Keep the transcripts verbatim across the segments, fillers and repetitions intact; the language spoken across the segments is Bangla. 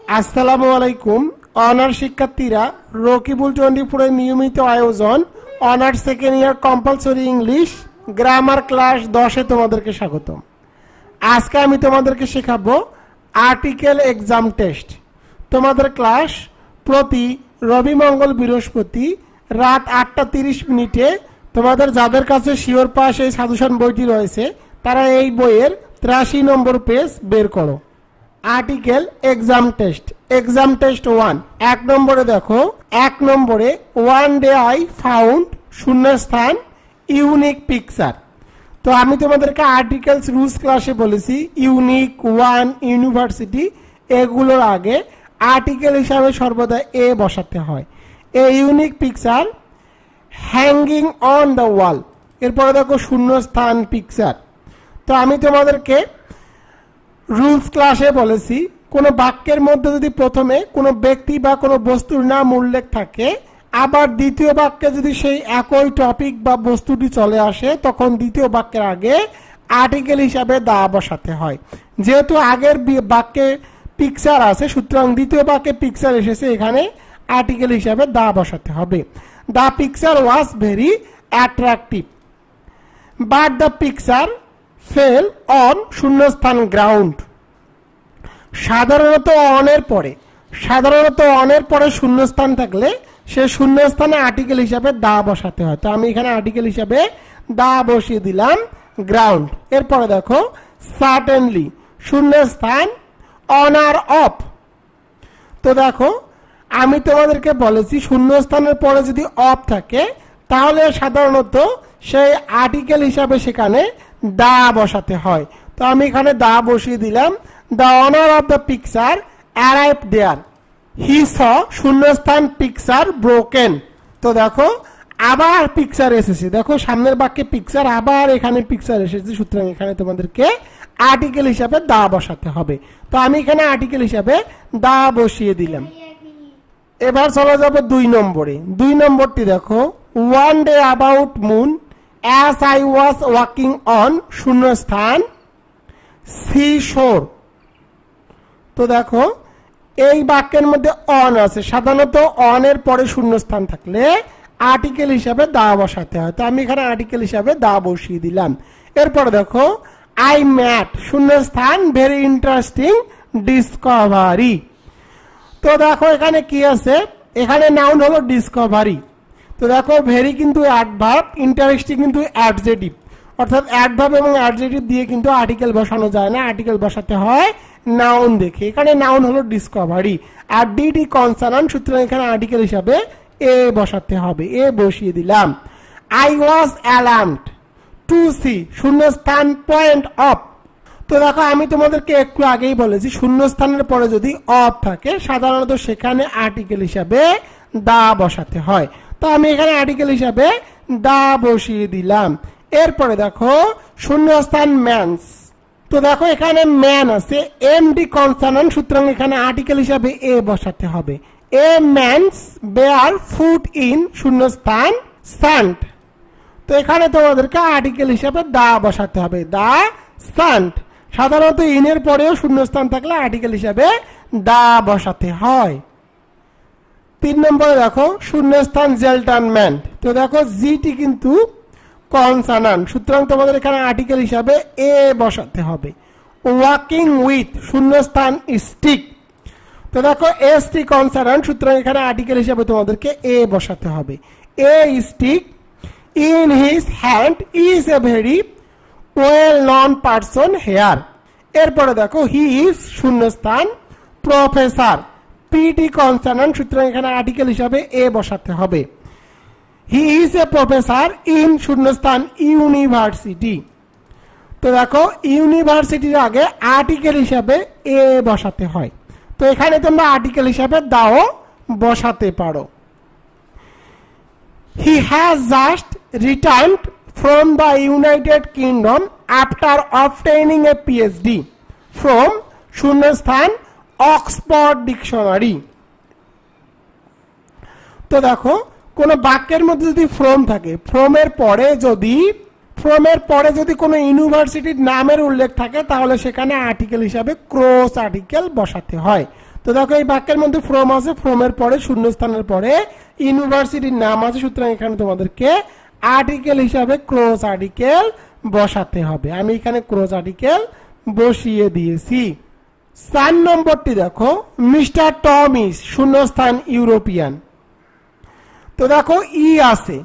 আসসালামু আলাইকুম। অনার্স শিক্ষার্থীরা রকিবুল টোয়েন্টি এর নিয়মিত আয়োজন honours second year compulsory English grammar class দশে তোমাদেরকে স্বাগতম। আজকে আমি তোমাদেরকে শেখাবো আর্টিকেল এক্সাম টেস্ট। তোমাদের ক্লাস প্রতি রবি মঙ্গল বৃহস্পতি রাত আটটা তিরিশ মিনিটে তোমাদের যাদের কাছে শিওর পাস এই সাজেশন বইটি রয়েছে তারা এই বইয়ের তিরাশি নম্বর পেজ বের করো। Article exam test, exam test one. এক নম্বরে দেখো, এক নম্বরে ওয়ান ডে আই ফাউন্ড শূন্যস্থান ইউনিক পিকচার। তো আমি তোমাদেরকে আর্টিকেলস রুলস ক্লাসে বলেছি ইউনিক, ওয়ান, ইউনিভার্সিটি এগুলোর আগে আর্টিকেল হিসাবে সর্বদা এ বসাতে হয়। A unique picture hanging on the wall. এরপরে দেখো শূন্যস্থান পিকচার। তো আমি তোমাদেরকে রুলস ক্লাসে বলেছি কোনো বাক্যের মধ্যে যদি প্রথমে কোনো ব্যক্তি বা কোনো বস্তুর নাম উল্লেখ থাকে, আবার দ্বিতীয় বাক্যে যদি সেই একই টপিক বা বস্তুটি চলে আসে, তখন দ্বিতীয় বাক্যের আগে আর্টিকেল হিসাবে দা বসাতে হয়। যেহেতু আগের বাক্যে পিকচার আছে, সুতরাং দ্বিতীয় বাক্যে পিকচার এসেছে, এখানে আর্টিকেল হিসাবে দা বসাতে হবে। The picture was very attractive but the picture fell on শূন্যস্থান গ্রাউন্ড। সাধারণত অনের পরে সাধারণত অনের পরে শূন্যস্থান থাকলে সে শূন্যস্থানে আর্টিকেল হিসাবে দা বসাতে হয়। তো আমি এখানে আর্টিকেল হিসাবে দা বসিয়ে দিলাম গ্রাউন্ড। এরপরে দেখো সার্টেনলি শূন্যস্থান অনার অফ। তো দেখো আমি তোমাদেরকে বলেছি শূন্যস্থানের পরে যদি অফ থাকে তাহলে সাধারণত সেই আর্টিকেল হিসাবে সেখানে দা বসাতে হয়। তো আমি এখানে দা বসিয়ে দিলাম। The owner of the picture arrive there he saw শূন্যস্থান পিকচার ব্রোকেন। তো দেখো আবার পিকচার এসেছে, দেখো সামনের বাক্যে পিকচার, আবার এখানে পিকচার এসেছে, সুতরাং এখানে তোমাদেরকে আর্টিকেল হিসাবে দা বসাতে হবে। তো আমি এখানে আর্টিকেল হিসাবে দা বসিয়ে দিলাম। এবার চলে যাবো দুই নম্বরে। দুই নম্বরটি দেখো, one day about moon as I was walking on শূন্যস্থান সি শোর। তো দেখো এই বাক্যের মধ্যে অন আছে, সাধারণত অনের পরে শূন্যস্থান থাকলে আর্টিকেল হিসাবে দা বসাতে হয়। তো আমি এখানে আর্টিকেল হিসাবে দা বসিয়ে দিলাম। এরপরে দেখো আই ম্যাট শূন্যস্থান ভেরি ইন্টারেস্টিং ডিসকভারি। তো দেখো এখানে কি আছে, এখানে নাউন হলো ডিসকভারি। তো দেখো ভেরি কিন্তু অ্যাডভার্ব, ইন্টারেস্টিং কিন্তু অ্যাডজেটিভ, অর্থাৎ অ্যাডভার্ব এবং অ্যাডজেটিভ দিয়ে কিন্তু আর্টিকেল বসানো যায় না, আর্টিকেল বসাতে হয় নাউন দেখে। এখানে নাউন হলো ডিসকভারি আর ডিডি কনসোনান্ট, সুতরাং এখানে আর্টিকেল হিসাবে এ বসাতে হবে। এ বসিয়ে দিলাম। I was alarmed to see শূন্যস্থান পয়েন্ট অফ। তো দেখো আমি তোমাদেরকে একটু আগেই বলেছি শূন্যস্থানের পরে যদি অফ থাকে সাধারণত সেখানে আর্টিকেল হিসাবে দা বসাতে হয়। তো আমি এখানে আর্টিকেল হিসাবে দা বসিয়ে দিলাম। এরপরে দেখো শূন্যস্থান ম্যানস। তো দেখো এখানে ম্যান আছে, এম ডি কনসোনান্ট, সুতরাং এখানে আর্টিকেল হিসাবে এ বসাতে হবে। A man's bare foot in শূন্যস্থান সান্ট। তো এখানে তোমাদেরকে আর্টিকেল হিসাবে দা বসাতে হবে, দা সান্ট। সাধারণত ইনের পরেও শূন্যস্থান থাকলে আর্টিকেল হিসাবে দা বসাতে হয়। তিন নম্বরে দেখো শূন্যস্থান জেন্টলম্যান। তো দেখো জিটি কিন্তু কনসোনান্ট, সুতরাং তোমাদের এখানে আর্টিকেল হিসাবে এ বসাতে হবে। ওয়াকিং উইথ শূন্যস্থান স্টিক। তো দেখো এস টি কনসোনান্ট, সুতরাং এখানে আর্টিকেল হিসাবে তোমাদেরকে এ বসাতে হবে। A stick in his hand is a very well known person here. এরপরে দেখো হি ইজ শূন্যস্থান প্রফেসর, পিটি কনসোনান্ট, সুতরাং এখানে আর্টিকেল হিসাবে এ বসাতে হবে। He is a professor in শূন্যস্থান ইউনিভার্সিটি। তো দেখো ইউনিভার্সিটির আগে আর্টিকেল হিসাবে এ বসাতে হয়। তো এখানে তোমরা আর্টিকেল হিসাবে দাও বসাতে পারো। He has just returned from the United Kingdom after obtaining a PhD from শূন্যস্থান অক্সফোর্ড ডিকশনারি। তো দেখো কোন বাক্যের মধ্যে যদি ফ্রম থাকে, ফ্রমের পরে যদি ফ্রমের পরে যদি কোনো ইউনিভার্সিটির নামের উল্লেখ থাকে তাহলে সেখানে আর্টিকেল হিসাবে ক্রস আর্টিকেল বসাতে হয়। তো দেখো এই বাক্যের মধ্যে ফ্রম আছে, ফ্রমের পরে শূন্যস্থানের পরে ইউনিভার্সিটির নাম আছে, সুতরাং এখানে তোমাদেরকে আর্টিকেল হিসাবে ক্রস আর্টিকেল বসাতে হবে। আমি এখানে ক্রস আর্টিকেল বসিয়ে দিয়েছি। চার নম্বরটি দেখো, মিস্টার টম ইজ শূন্যস্থান ইউরোপিয়ান। তো দেখো ই আছে,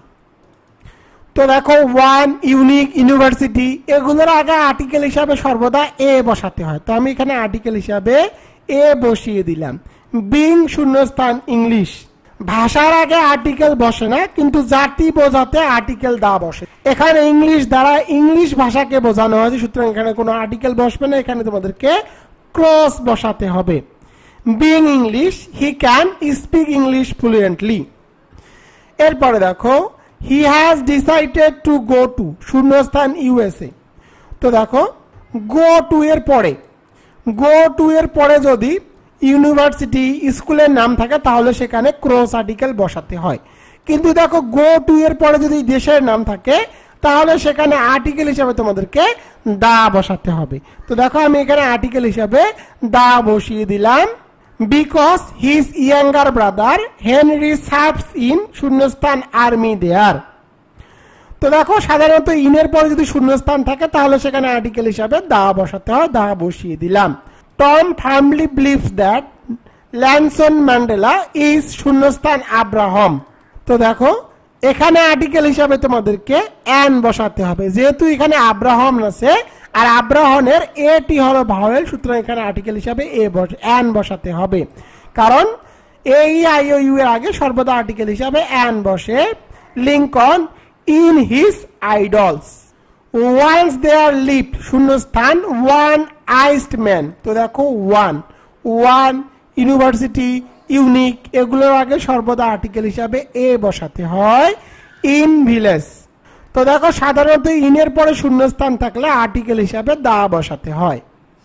তো দেখো ওয়ান, ইউনিক, ইউনিভার্সিটি, এগুলোর আগে আর্টিকেল হিসাবে সর্বদা এ বসাতে হয়। তো আমি এখানে আর্টিকেল হিসাবে এ বসিয়ে দিলাম। বিং শূন্যস্থান ইংলিশ, ভাষার আগে আর্টিকেল বসে না, কিন্তু জাতি বোঝাতে আর্টিকেল দা বসে। এখানে ইংলিশ দ্বারা ইংলিশ ভাষাকে বোঝানো হয়েছে, সুতরাং এখানে কোনো আর্টিকেল বসবে না, এখানে তোমাদেরকে ক্রস বসাতে হবে। Being English, he can speak English fluently. এরপরে দেখো, he has decided to go to শূন্যস্থান ইউএসএ। তো দেখো গো টু এর পরে গো টু এর পরে যদি ইউনিভার্সিটি, স্কুলের নাম থাকে তাহলে সেখানে ক্রস আর্টিকেল বসাতে হয়। কিন্তু দেখো গো টু এর পরে যদি দেশের নাম থাকে তাহলে সেখানে আর্টিকেল হিসাবে তোমাদেরকে দা বসাতে হবে। তো দেখো আমি এখানে আর্টিকেল হিসাবে দা বসিয়ে দিলাম। Because his younger brother Henry serves in শূন্যস্থান আর্মি দেয়ার। তো দেখো সাধারণত ইনের পরে যদি শূন্যস্থান থাকে তাহলে সেখানে আর্টিকেল হিসাবে দা বসাতে হয়, দা বসিয়ে দিলাম। Tom firmly believes that Nelson Mandela is শূন্যস্থান আব্রাহাম। তো দেখো এখানে আর্টিকেল হিসাবে তোমাদেরকে অ্যান বসাতে হবে, যেহেতু এখানে আব্রাহাম আছে আর আব্রাহনের এটি হলো ভাওয়েল, সুতরাং এখানে আর্টিকেল হিসাবে এ অ্যান বসাতে হবে, কারণ এই আই ও ইউ এর আগে সর্বদা আর্টিকেল হিসাবে অ্যান বসে। Lincoln in his idols, once there lived শূন্যস্থান ওয়ান আইসড ম্যান। তো দেখো ওয়ান, ওয়ান, ইউনিভার্সিটি, ইউনিক, এগুলোর আগে সর্বদা আর্টিকেল হিসাবে এ বসাতে হয়। ইন ভিলেজ, তো দেখো সাধারণত ইনের পরে শূন্যস্থান থাকলে আর্টিকেল হিসাবে দা বসাতে হয়।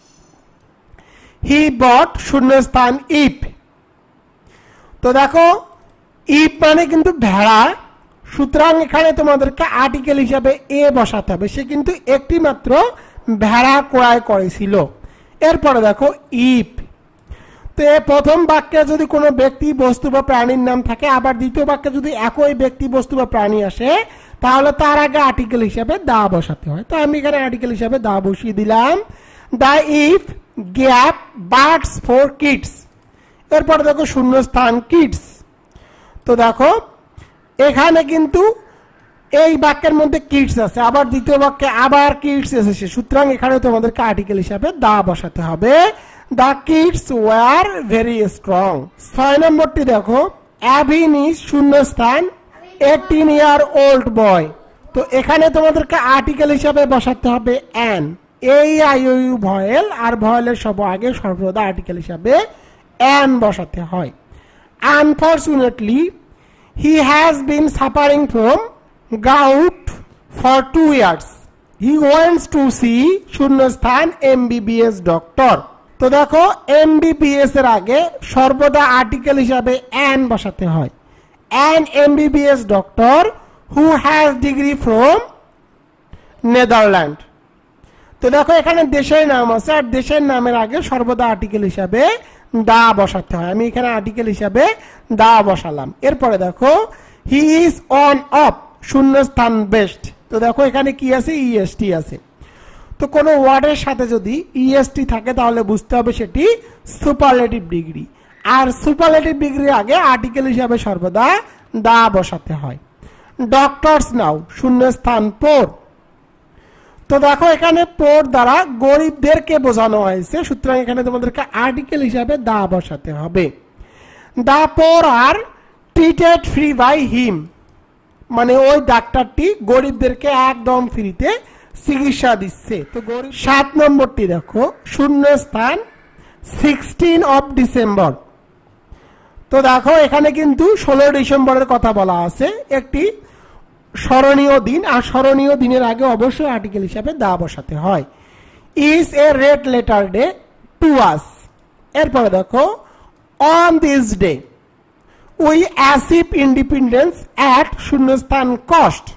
হি বট শূন্যস্থান ইপ। তো দেখো ইপ মানে কিন্তু ভেড়া, সুতরাং এখানে তোমাদেরকে আর্টিকেল হিসাবে এ বসাতে হবে, সে কিন্তু একটি মাত্র ভেড়া ক্রয় করেছিল। এরপরে দেখো ইপ, তো প্রথম বাক্যে যদি কোনো ব্যক্তি, বস্তু বা প্রাণীর নাম থাকে, আবার দ্বিতীয় বাক্যে যদি একই ব্যক্তি, বস্তু বা প্রাণী আসে তাহলে তার আগে আর্টিকেল হিসাবে দা বসাতে হয়। তো আমি এখানে আর্টিকেল হিসাবে দা বসিয়ে দিলাম। The if gap birds for kids. এরপরে দেখো শূন্যস্থান কিডস। তো দেখো এখানে কিন্তু এই বাক্যের মধ্যে কিডস আছে, আবার দ্বিতীয় বাক্যে আবার কিডস এসেছে, সুতরাং এখানে তোমাদেরকে আর্টিকেল হিসাবে দা বসাতে হবে। The kids were very strong. ছয় নম্বরটি দেখো, অ্যাভিন ইজ শূন্যস্থান এইটিন ইয়ার ওল্ড বয়। তো এখানে তোমাদেরকে আর্টিকেল হিসাবে বসাতে হবে অ্যান। এই আই ও ইউ ভয়েল, আর ভয়েলের সব আগে সর্বদা আর্টিকেল হিসাবে অ্যান বসাতে হয়। Unfortunately he has been suffering from gout for two years. He wants to see শূন্যস্থান এমবিবিএস ডক্টর। তো দেখো এমবিবিএস এর আগে সর্বদা আর্টিকেল হিসাবে অ্যান বসাতে হয়। An MBBS doctor who has degree from Netherland. তো দেখো এখানে দেশের নাম আছে, আর দেশের নামের আগে সর্বদা আর্টিকেল হিসাবে দা বসাতে হয়। আমি এখানে আর্টিকেল হিসাবে দা বসালাম। এরপরে দেখো হি ইজ অন অফ শূন্যস্থান বেস্ট। তো দেখো এখানে কি আছে, ইএসটি আছে। তো কোনো ওয়ার্ডের সাথে যদি ইএসটি থাকে তাহলে বুঝতে হবে সেটি সুপারলেটিভ ডিগ্রি, আর সুপারলেটিভ ডিগ্রির আগে আর্টিকেল হিসাবে সর্বদা দা বসাতে হয়। ডক্টরস নাও শূন্যস্থান পোর। তো দেখো এখানে পোর দ্বারা গরিবদেরকে বোঝানো হয়েছে, সুতরাং এখানে তোমাদেরকে আর্টিকেল হিসাবে দা বসাতে হবে। The poor are treated free by him, মানে ওই ডাক্তারটি গরিবদেরকে একদম ফ্রিতে চিকিৎসা দিচ্ছে। তো গরিব। সাত নম্বরটি দেখো, শূন্যস্থান সিক্সটিন অফ ডিসেম্বর। তো দেখো এখানে কিন্তু ষোলো ডিসেম্বরের কথা বলা আছে, একটি স্মরণীয় দিন, আর স্মরণীয় দিনের আগে অবশ্যই আর্টিকেল হিসাবে দা বসাতে হয়। Is a red letter day to us. এরপরে দেখো on this day we achieve independence at শূন্যস্থান কস্ট।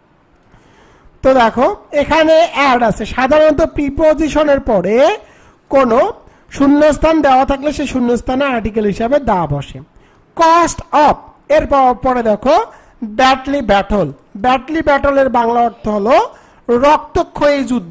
তো দেখো এখানে অ্যাড আছে, সাধারণত প্রিপোজিশনের পরে কোনো শূন্যস্থান দেওয়া থাকলে সেই শূন্যস্থানে আর্টিকেল হিসাবে দা বসে। কস্ট অফ এর পরে দেখো ব্যাটলি ব্যাটল। ব্যাটলি ব্যাটলের বাংলা অর্থ হলো রক্তক্ষয়ী যুদ্ধ।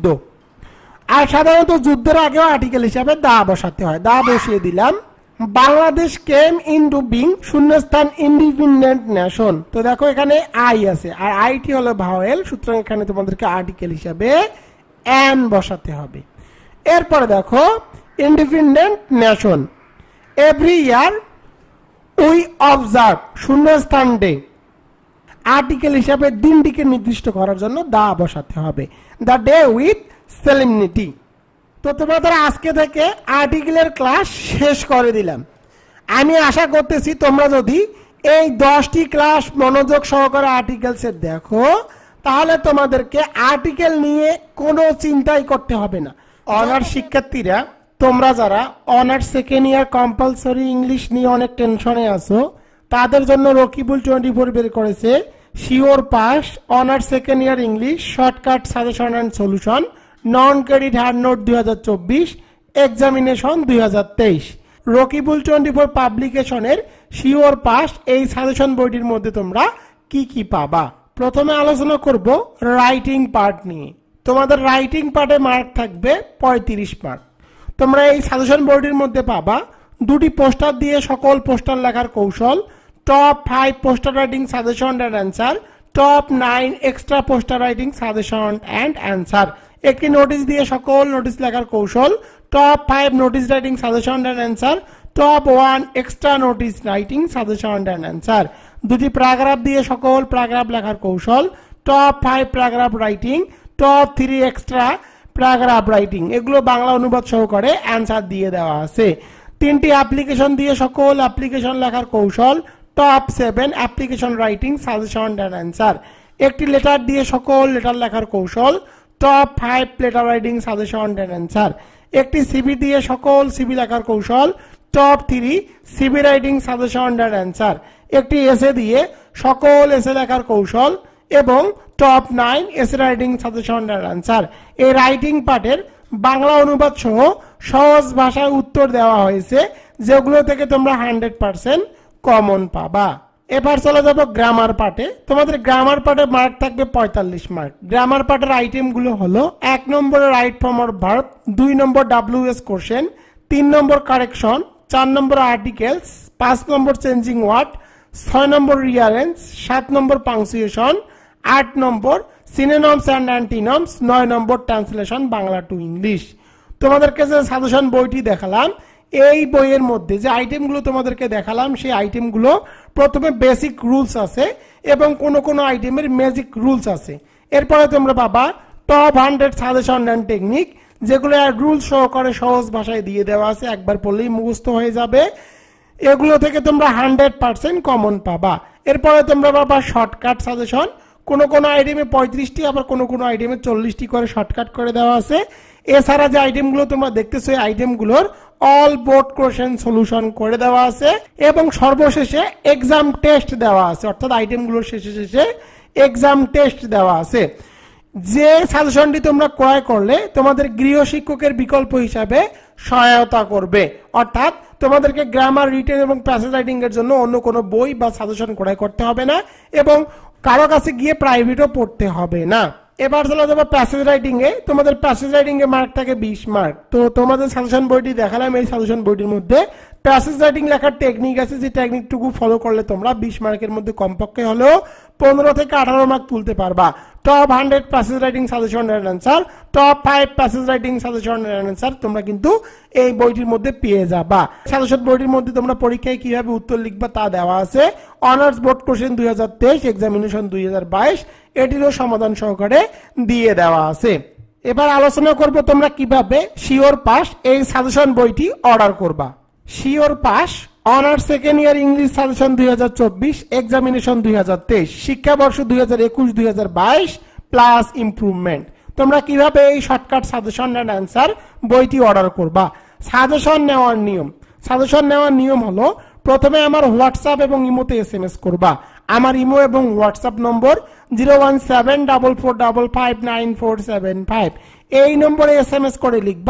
আর সাধারণত যুদ্ধের আগেও আর্টিকেল হিসাবে দা বসাতে হয়, দা বসিয়ে দিলাম। বাংলাদেশ কেম ইনটু বিং শূন্যস্থান ইন্ডিপেন্ডেন্ট নেশন। তো দেখো এখানে আই আছে আর আইটি হলো ভাওয়েল, সুতরাং এখানে তোমাদেরকে আর্টিকেল হিসাবে এন বসাতে হবে। এরপরে দেখো independent nation every year we observe শূন্যস্থান ডে। আর্টিকেল হিসাবে দিনটিকে নির্দিষ্ট করার জন্য দা বসাতে হবে, দ্য ডে উইথ সেলিমনিটি। তো তোমাদের আজকে থেকে আর্টিকেলের ক্লাস শেষ করে দিলাম। আমি আশা করতেছি তোমরা যদি এই দশটি ক্লাস মনোযোগ সহকারে আর্টিকেলসের দেখো তাহলে তোমাদেরকে আর্টিকেল নিয়ে কোনো চিন্তাই করতে হবে না। অনার্স শিক্ষার্থীরা তোমরা যারা honours second year compulsory English নিয়ে অনেক টেনশনে আছো তাদের জন্য রকিবুল টোয়েন্টি ফোর বের করেছে sure pass honours second year English shortcut suggestion and solution non credit hard note দুই হাজার চব্বিশ এক্সামিনেশন দুই হাজার তেইশ। রকিবুল টোয়েন্টি ফোর পাবলিকেশনের শিওর পাস এই সাজেশন বইটির মধ্যে তোমরা কি কি পাবা। প্রথমে আলোচনা করব রাইটিং পার্ট নিয়ে। তোমাদের রাইটিং পার্টে মার্ক থাকবে পঁয়ত্রিশ মার্ক। তোমরা এই সাজেশন বইটির মধ্যে পাবা দুটি পোস্টার দিয়ে সকল পোস্টার লেখার কৌশল, top five poster writing suggestion and answer, top nine extra poster writing suggestion and answer, একটি নোটিশ দিয়ে সকল নোটিশ লেখার কৌশল, top five notice writing suggestion and answer, top one extra notice writing suggestion and answer, দুটি প্যারাগ্রাফ দিয়ে সকল প্যারাগ্রাফ লেখার কৌশল, top five paragraph writing, top three extra paragraph writing, এগুলো বাংলা অনুবাদ সহকারে অ্যান্সার দিয়ে দেওয়া আছে। তিনটি অ্যাপ্লিকেশন দিয়ে সকল অ্যাপ্লিকেশন লেখার কৌশল, top seven application writing suggestion and answer, একটি লেটার দিয়ে সকল লেটার লেখার কৌশল, top five letter writing suggestion and answer, একটি সিভি দিয়ে সকল সিভি লেখার কৌশল, top three CV writing suggestion and answer, একটি এসে দিয়ে সকল এসে লেখার কৌশল এবং top nine essay writing suggestion and answer. এই রাইটিং পার্টের বাংলা অনুবাদ সহ সহজ ভাষায় উত্তর দেওয়া হয়েছে যেগুলো থেকে তোমরা হান্ড্রেড পার্সেন্ট কমন পাবা। এবার চলে যাবো গ্রামার পার্টে। তোমাদের গ্রামার পার্টে মার্ক থাকবে পঁয়তাল্লিশ মার্ক। গ্রামার পার্টের আইটেমগুলো হলো এক নম্বরে রাইট ফর্ম অর ভার্ব, দুই নম্বর ডাব্লিউএস কোশ্চেন, তিন নম্বর কারেকশন, চার নম্বর আর্টিকেলস, পাঁচ নম্বর চেঞ্জিং ওয়ার্ড, ছয় নম্বর রিয়ারেন্স, সাত নম্বর পাংচুয়েশন, আট নম্বর সিনোনিমস অ্যান্ড অ্যান্টিনিমস, নয় number translation Bangla to English. তোমাদেরকে যে সাজেশন বইটি দেখালাম এই বইয়ের মধ্যে যে আইটেমগুলো তোমাদেরকে দেখালাম সেই আইটেমগুলো প্রথমে বেসিক রুলস আছে এবং কোনো কোনো আইটেমের ম্যাজিক রুলস আছে। এরপরে তোমরা পাবা top hundred suggestion and technique, যেগুলো রুলস সহকারে সহজ ভাষায় দিয়ে দেওয়া আছে, একবার পড়লেই মুখস্থ হয়ে যাবে। এগুলো থেকে তোমরা হান্ড্রেড পার্সেন্ট কমন পাবা। এরপরে তোমরা পাবা শর্টকাট সাজেশন, কোনো কোনো আইটেমে পঁয়ত্রিশটি আবার কোনো কোনো আইটেমে চল্লিশটি করে শর্টকাট করে দেওয়া আছে। এছাড়া যে আইটেমগুলো তোমরা দেখতেছো এই আইটেমগুলোর অল বোর্ড কোশ্চেন সলিউশন করে দেওয়া আছে এবং সর্বশেষে এক্সাম টেস্ট দেওয়া আছে, অর্থাৎ আইটেমগুলোর শেষে শেষে এক্সাম টেস্ট দেওয়া আছে। যে সাজেশনটি তোমরা ক্রয় করলে তোমাদের গৃহ শিক্ষকের বিকল্প হিসাবে সহায়তা করবে, অর্থাৎ তোমাদেরকে গ্রামার, রিটেন এবং প্যাসেজ রাইটিং এর জন্য অন্য কোনো বই বা সাজেশন ক্রয় করতে হবে না এবং কারো কাছে গিয়ে প্রাইভেটও পড়তে হবে না। এবার চলে যাবো প্যাসেজ রাইটিং এ। তোমাদের প্যাসেজ রাইটিং এ মার্ক থাকে বিশ মার্ক। তো তোমাদের সাজেশন বইটি দেখালাম, এই সাজেশন বইটির মধ্যে প্যাসেজ রাইটিং লেখার টেকনিক আছে, যে টেকনিকটুকু ফলো করলে তোমরা বিশ মার্কের মধ্যে কমপক্ষে হলেও পনেরো থেকে আঠারো মার্ক তুলতে পারবা। Top hundred passage writing suggestion and answer, top five passage writing suggestion and answer তোমরা কিন্তু এই বইটির মধ্যে পেয়ে যাবা। সাজেশন বইটির মধ্যে তোমরা পরীক্ষায় কিভাবে উত্তর লিখবা তা দেওয়া আছে। অনার্স বোর্ড কোশ্চেন দুই হাজার তেইশ, এক্সামিনেশন দুই হাজার বাইশ, এটিরও সমাধান সহকারে দিয়ে দেওয়া আছে। এবার আলোচনা করব তোমরা কিভাবে শিওর পাস এই সাজেশন বইটি অর্ডার করবা। Sure pass honours second year English suggestion দুই হাজার চব্বিশ, এক্সামিনেশন দুই হাজার তেইশ, শিক্ষাবর্ষ দুই হাজার একুশ দুই হাজার বাইশ প্লাস ইমপ্রুভমেন্ট। তোমরা কিভাবে এই শর্টকাট সাজেশন এন্ড অ্যান্সার বইটি অর্ডার করবা। সাজেশন নেওয়ার নিয়ম, সাজেশন নেওয়ার নিয়ম হলো প্রথমে আমার হোয়াটসঅ্যাপ এবং ইমোতে এস এম এস করবা। আমার ইমো এবং WhatsApp number zero one seven double four double five nine four seven five. এই নম্বরে এস এম এস করে লিখবা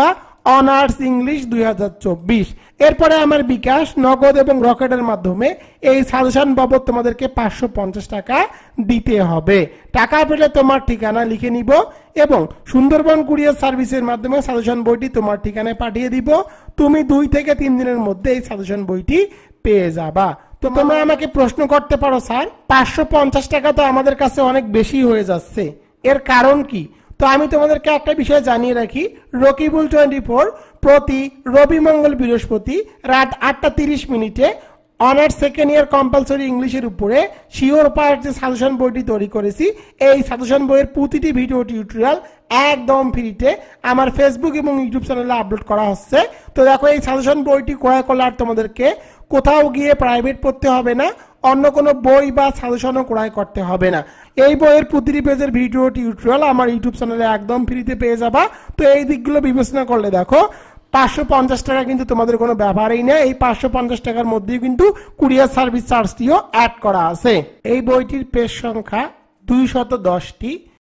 অনার্স ইংলিশ দুই হাজার চব্বিশ। এরপরে আমার বিকাশ, নগদ এবং রকেটের মাধ্যমে এই সাজেশন বাবদ তোমাদেরকে পাঁচশো পঞ্চাশ টাকা দিতে হবে। টাকা পেলে তোমার ঠিকানা লিখে নিব এবং সুন্দরবন কুরিয়ার সার্ভিসের মাধ্যমে সাজেশন বইটি তোমার ঠিকানায় পাঠিয়ে দিব। তুমি দুই থেকে তিন দিনের মধ্যে এই সাজেশন বইটি পেয়ে যাবা। তো তোমরা আমাকে প্রশ্ন করতে পারো, স্যার পাঁচশো পঞ্চাশ টাকা তো আমাদের কাছে অনেক বেশি হয়ে যাচ্ছে, এর কারণ কি? তো আমি তোমাদেরকে একটা বিষয় জানিয়ে রাখি, রকিবুল টোয়েন্টি ফোর প্রতি রবি মঙ্গল বৃহস্পতি রাত আটটা তিরিশ মিনিটে অনার্স সেকেন্ড ইয়ার কম্পালসরি ইংলিশের উপরে শিওর পার্ট যে সাজেশন বইটি তৈরি করেছি, এই সাজেশন বইয়ের প্রতিটি ভিডিও টিউটোরিয়াল একদম ফ্রিতে আমার ফেসবুক এবং ইউটিউব চ্যানেলে আপলোড করা হচ্ছে। তো দেখো, এই সাজেশন বইটি ক্রয় করলে আর তোমাদেরকে কোথাও গিয়ে প্রাইভেট পড়তে হবে না, অন্য কোনো বই বা সাজেশনও ক্রয় করতে হবে না। এই বইয়ের প্রতিটি পেজের ভিডিও টিউটোরিয়াল আমার ইউটিউব চ্যানেলে একদম ফ্রিতে পেয়ে যাবা। তো এই দিকগুলো বিবেচনা করলে দেখো পাঁচশো পঞ্চাশ টাকা কিন্তু তোমাদের কোনো ব্যাপারই না। এই পাঁচশো পঞ্চাশ টাকার মধ্যেই কিন্তু কুরিয়ার সার্ভিস চার্জটিও অ্যাড করা আছে। এই বইটির পেজ সংখ্যা দুইশত দশটি